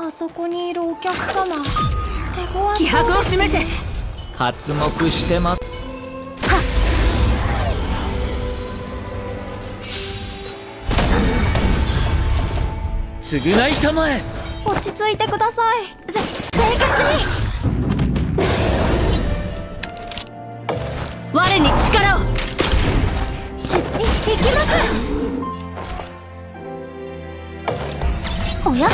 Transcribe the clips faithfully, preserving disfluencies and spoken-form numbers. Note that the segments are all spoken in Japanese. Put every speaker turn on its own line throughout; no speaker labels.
あそこにいるお客様、手強
気迫を示せ。
刮目してま。償いたまえ。
落ち着いてください。せ清潔に。
我に力を。
しい行きます。おや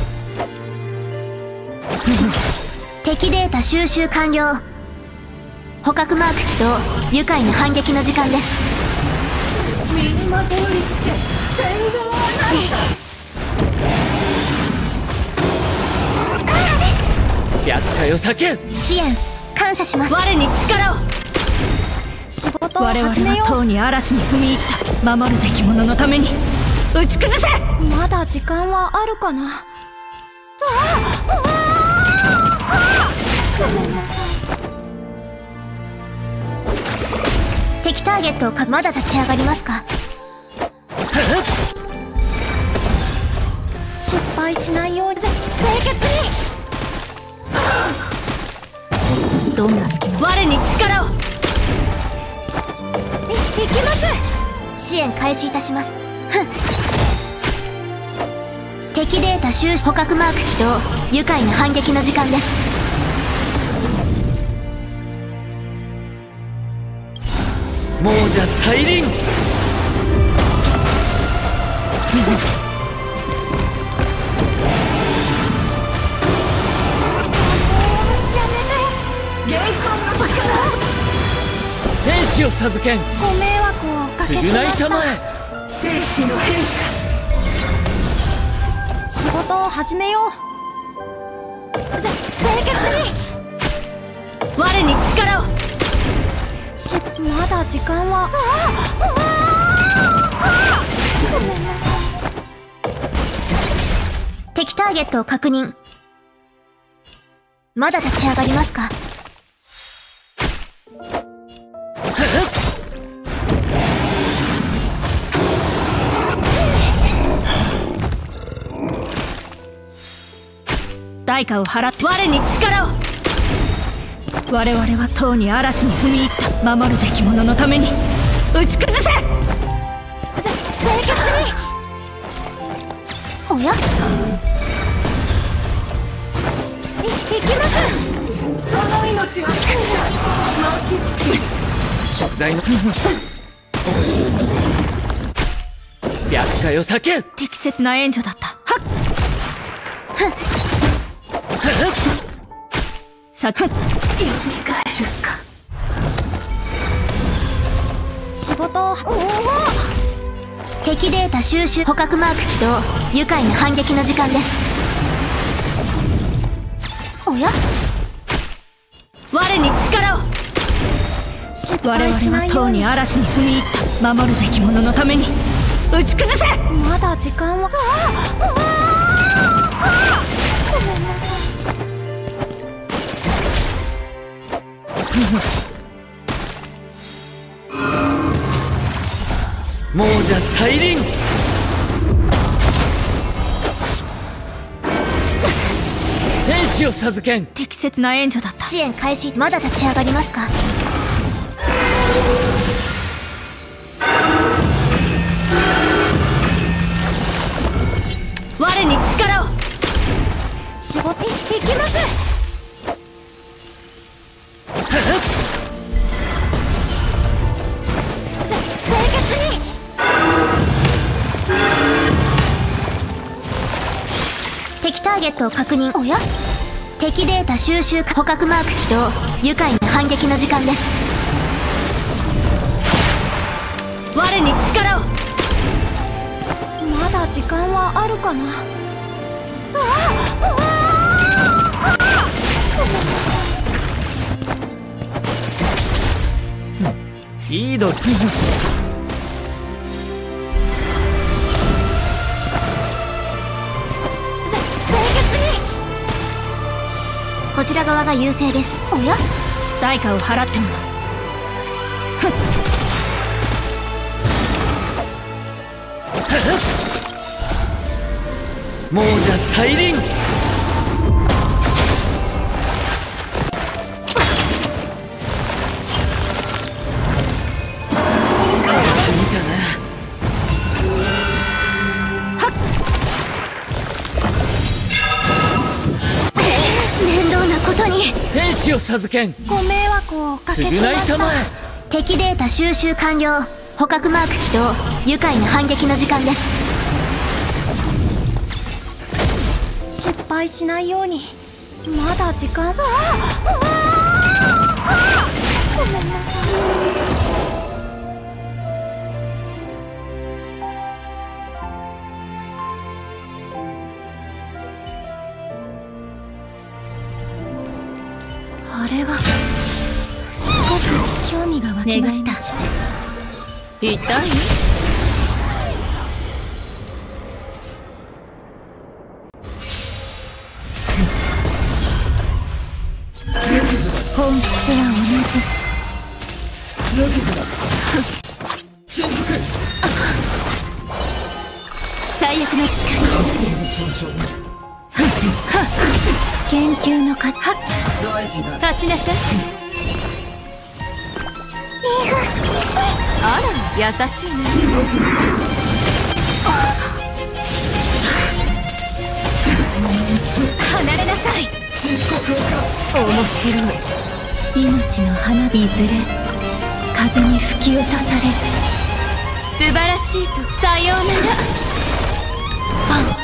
敵データ収集完了。捕獲マーク起動。愉快な反撃の時間です。
身にまといつけ戦後はないか。
百回を避け。
支援感謝します。
我に力を。
仕事を
我々
始めよ
はとうに嵐に踏み入った。守るべき者のために打ち崩せ。
う。まだ時間はあるかな。あああごめんなさい。敵ターゲットをかまだ立ち上がりますか。失敗しないように清潔に。
どんな隙間。我に力を。
い行きます。支援開始いたします。ふん敵データ収集。捕獲マーク起動。愉快な反撃の時間です。
亡者再臨。天使を授けん。
ご迷惑をおかけしま
償い
したた。
まえ。
生死の変
仕事を始めよう。せ清潔に。
化。我に力を。
しまだ時間は。ごめんなさい。敵ターゲットを確認。まだ立ち上がりますか。
代価を払って我に力を。我々はとうに嵐に踏み入った。守るべき者のために打ち崩せ。
せ清潔に。おやい行きます。
その命は巻きつけ。
食材の百回を避け。
適切な援助だった。はっさくよみがえるか。
仕事を。おお敵データ収集。捕獲マーク起動。愉快な反撃の時間です。おや
我に力を。
失
我
敗し
々はとう
ないように。
に嵐に踏み入った。守るべき者のために打ち崩せ。
まだ時間は。ごめんなさい。
亡者再臨。天使を授けん。
適切な援助だった。
支援開始。まだ立ち上がりますか。
我に力を。
仕事い行きます。せ清潔に。敵ターゲットを確認。おや敵データ収集。捕獲マーク起動。愉快な反撃の時間です。
我に力を。
まだ時間はあるかな。
いいど。
こちら側が優勢です。おや
代価を払ってもらう。
亡者再臨。 使を授けん。
ご迷惑をおかけしま
償い
した。
たまえ。
敵データ収集完了。捕獲マーク起動。愉快な反撃の時間です。失敗しないようにまだ時間。あああごめんなさい。あれは少し興味が湧きました。
痛い？
本質は同じ。最悪の力。研究の価値。
立ちなさい。あら、優しいね。離れなさい。面白い。
命の花火いずれ風に吹き落とされる。
素晴らしいとさようなら。
パン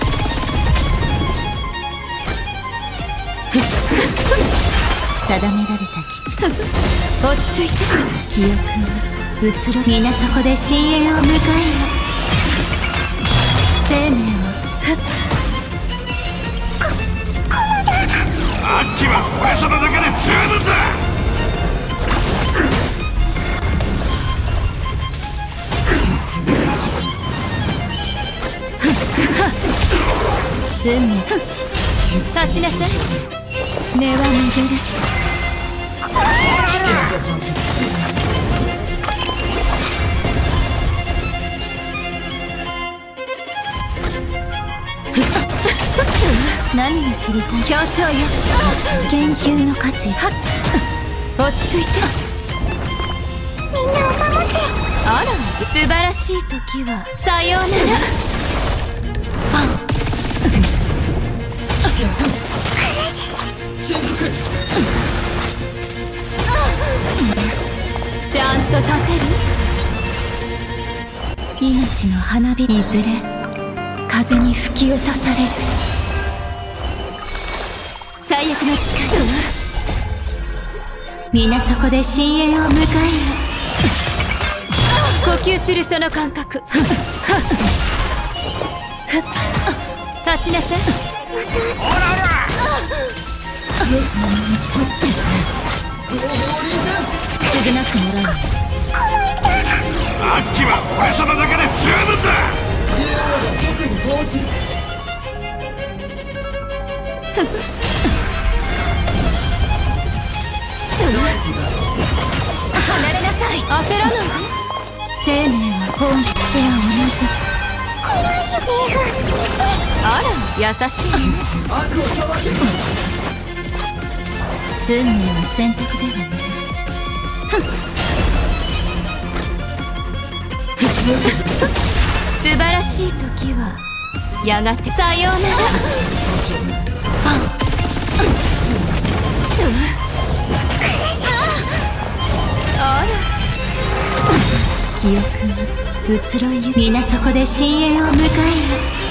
定められたキス。
落ち着いて。
記憶に移ろ皆そこで深淵を迎えよ。生命を
アッキは俺様だけで十分だ。
運命
立ちなさい。
根は巡る。何が知りたい？
協調よ。
研究の価値。
落ち着いて。
みんなを守って。
あら、素晴らしい時はさようなら。
パン
ちゃんと立てる？
命の花火いずれ風に吹き落とされる。
最悪の力。
皆そこで深淵を迎えよ。
呼吸するその感覚。立ちなさい。
償ってもらうわ。
アッキは俺様だけで十分だ。
離れなさい。焦らないで。
生命は本質は同じ。
あら、優しいね。
運命は選択ではない。
素晴らしい時はやがてさようなら。あら、
記憶が移ろいゆ皆そこで深淵を迎えよ。